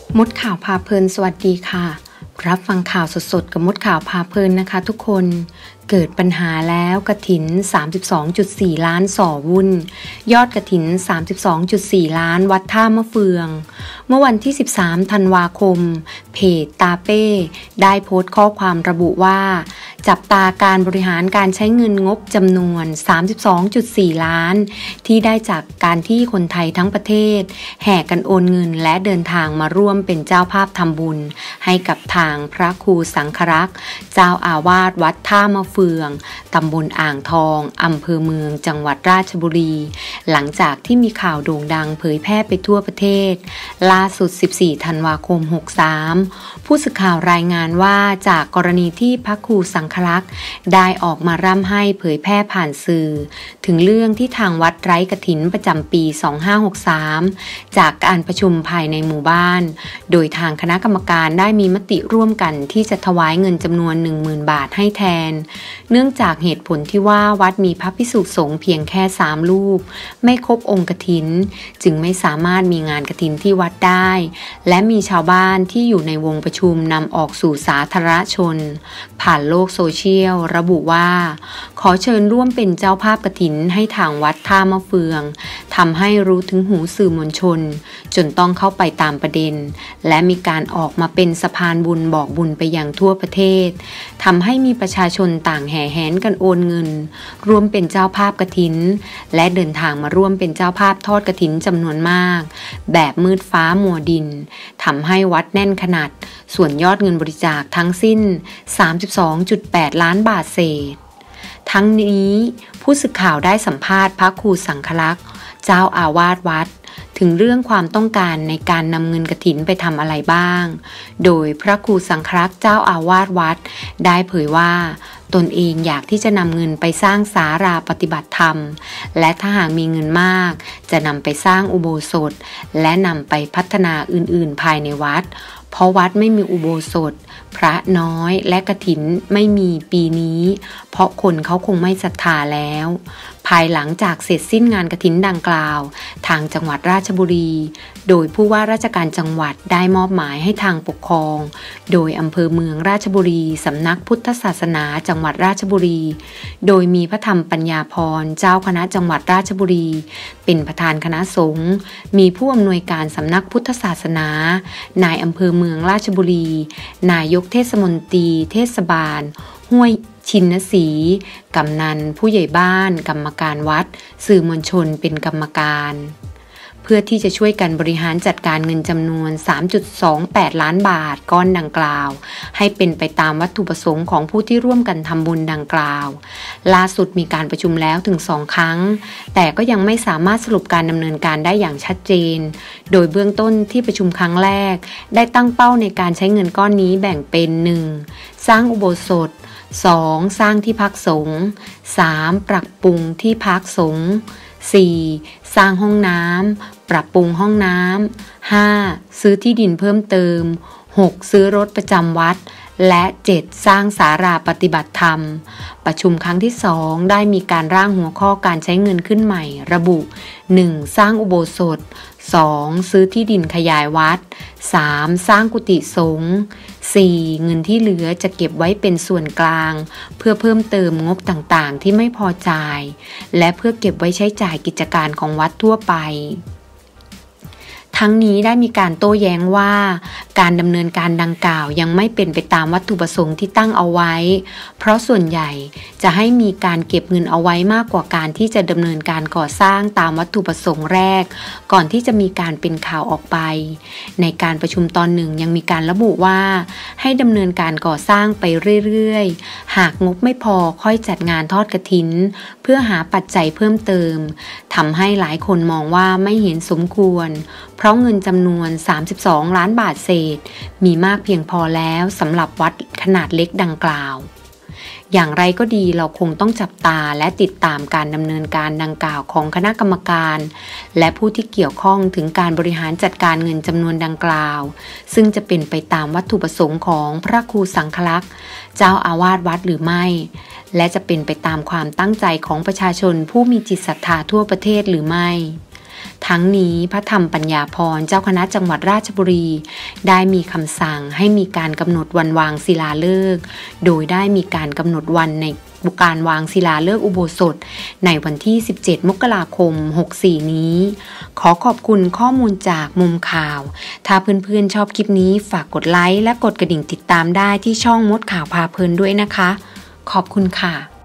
มดข่าวพาเพลินสวัสดีค่ะรับฟังข่าวสดๆกับมดข่าวพาเพลินนะคะทุกคนเกิดปัญหาแล้วกฐิน 32.4 ล้านส่อวุ่นยอดกฐิน 32.4 ล้านวัดท่ามะเฟืองเมื่อวันที่13ธันวาคมเพจตาเป้ได้โพสต์ข้อความระบุว่าจับตาการบริหารการใช้เงินงบจำนวน 32.4 ล้านที่ได้จากการที่คนไทยทั้งประเทศแห่กันโอนเงินและเดินทางมาร่วมเป็นเจ้าภาพทำบุญให้กับทางพระครูสังฆรักษ์เจ้าอาวาสวัดท่ามะเฟืองตำบลอ่างทองอำเภอเมืองจังหวัดราชบุรีหลังจากที่มีข่าวโด่งดังเผยแพร่ไปทั่วประเทศล่าสุด14ธันวาคม63ผู้สื่อข่าวรายงานว่าจากกรณีที่พระครูสังฆรักษ์ได้ออกมาร่ำให้เผยแพร่ผ่านสื่อถึงเรื่องที่ทางวัดไร้กฐินประจำปี2563จากการประชุมภายในหมู่บ้านโดยทางคณะกรรมการได้มีมติร่วมกันที่จะถวายเงินจำนวน 10,000 บาทให้แทนเนื่องจากเหตุผลที่ว่าวัดมีพระภิกษุสงฆ์เพียงแค่3รูปไม่ครบองค์กฐินจึงไม่สามารถมีงานกฐินที่วัดได้และมีชาวบ้านที่อยู่ในวงประชุมนำออกสู่สาธารณชนผ่านโลกโซเชียลระบุว่าขอเชิญร่วมเป็นเจ้าภาพกฐินให้ทางวัดท่ามะเฟืองทำให้รู้ถึงหูสื่อมวลชนจนต้องเข้าไปตามประเด็นและมีการออกมาเป็นสะพานบุญบอกบุญไปยังทั่วประเทศทำให้มีประชาชนต่างแห่แหนกันโอนเงินร่วมเป็นเจ้าภาพกฐินและเดินทางมาร่วมเป็นเจ้าภาพทอดกฐินจำนวนมากแบบมืดฟ้ามัวดินทำให้วัดแน่นขนาดส่วนยอดเงินบริจาคทั้งสิ้น 32.8 ล้านบาทเศษทั้งนี้ผู้สื่อข่าวได้สัมภาษณ์พระครูสังฆรักษ์เจ้าอาวาสวัดถึงเรื่องความต้องการในการนำเงินกฐินไปทำอะไรบ้างโดยพระครูสังฆรักษ์เจ้าอาวาสวัดได้เผยว่าตนเองอยากที่จะนำเงินไปสร้างศาลาปฏิบัติธรรมและถ้าหากมีเงินมากจะนำไปสร้างอุโบสถและนำไปพัฒนาอื่นๆภายในวัดเพราะวัดไม่มีอุโบสถพระน้อยและกฐินไม่มีปีนี้เพราะคนเขาคงไม่ศรัทธาแล้วภายหลังจากเสร็จสิ้นงานกฐินดังกล่าวทางจังหวัดราชบุรีโดยผู้ว่าราชการจังหวัดได้มอบหมายให้ทางปกครองโดยอำเภอเมืองราชบุรีสำนักพุทธศาสนาจังหวัดราชบุรีโดยมีพระธรรมปัญญาภรณ์เจ้าคณะจังหวัดราชบุรีเป็นประธานคณะสงฆ์มีผู้อำนวยการสำนักพุทธศาสนานายอำเภอเมืองราชบุรีนายกเทศมนตรีเทศบาลห้วยชินศรีกำนันผู้ใหญ่บ้านกรรมการวัดสื่อมวลชนเป็นกรรมการเพื่อที่จะช่วยกันบริหารจัดการเงินจำนวน 3.28 ล้านบาทก้อนดังกล่าวให้เป็นไปตามวัตถุประสงค์ของผู้ที่ร่วมกันทำบุญดังกล่าวล่าสุดมีการประชุมแล้วถึง2 ครั้งแต่ก็ยังไม่สามารถสรุปการดำเนินการได้อย่างชัดเจนโดยเบื้องต้นที่ประชุมครั้งแรกได้ตั้งเป้าในการใช้เงินก้อนนี้แบ่งเป็น 1. สร้างอุโบสถ 2. สร้างที่พักสงฆ์ 3. ปรับปรุงที่พักสงฆ์ 4. สร้างห้องน้ำปรับปรุงห้องน้ำ 5. ซื้อที่ดินเพิ่มเติม 6. ซื้อรถประจำวัดและ 7. สร้างศาลาปฏิบัติธรรมประชุมครั้งที่2ได้มีการร่างหัวข้อการใช้เงินขึ้นใหม่ระบุ 1. สร้างอุโบสถ 2. ซื้อที่ดินขยายวัด 3. สร้างกุฏิสงฆ์ 4. เงินที่เหลือจะเก็บไว้เป็นส่วนกลางเพื่อเพิ่มเติมงบต่างๆที่ไม่พอจ่ายและเพื่อเก็บไว้ใช้จ่ายกิจการของวัดทั่วไปทั้งนี้ได้มีการโต้แย้งว่าการดำเนินการดังกล่าวยังไม่เป็นไปตามวัตถุประสงค์ที่ตั้งเอาไว้เพราะส่วนใหญ่จะให้มีการเก็บเงินเอาไว้มากกว่าการที่จะดำเนินการก่อสร้างตามวัตถุประสงค์แรกก่อนที่จะมีการเป็นข่าวออกไปในการประชุมตอนหนึ่งยังมีการระบุว่าให้ดำเนินการก่อสร้างไปเรื่อยๆหากงบไม่พอค่อยจัดงานทอดกฐินเพื่อหาปัจจัยเพิ่มเติมทำให้หลายคนมองว่าไม่เห็นสมควรเพราะเงินจำนวน32 ล้านบาทเศษมีมากเพียงพอแล้วสำหรับวัดขนาดเล็กดังกล่าวอย่างไรก็ดีเราคงต้องจับตาและติดตามการดำเนินการดังกล่าวของคณะกรรมการและผู้ที่เกี่ยวข้องถึงการบริหารจัดการเงินจำนวนดังกล่าวซึ่งจะเป็นไปตามวัตถุประสงค์ของพระครูสังฆรักษ์เจ้าอาวาสวัดหรือไม่และจะเป็นไปตามความตั้งใจของประชาชนผู้มีจิตศรัทธาทั่วประเทศหรือไม่ ททั้งนี้พระธรรมปัญญาพรเจ้าคณะจังหวัดราชบุรีได้มีคำสั่งให้มีการกำหนดวันวางศิลาฤกษ์โดยได้มีการกำหนดวันในการวางศิลาฤกษ์อุโบสถในวันที่17 มกราคม 64 นี้ขอขอบคุณข้อมูลจากมุมข่าวถ้าเพื่อนๆชอบคลิปนี้ฝากกดไลค์และกดกระดิ่งติดตามได้ที่ช่องมดข่าวพาเพลินด้วยนะคะขอบคุณค่ะ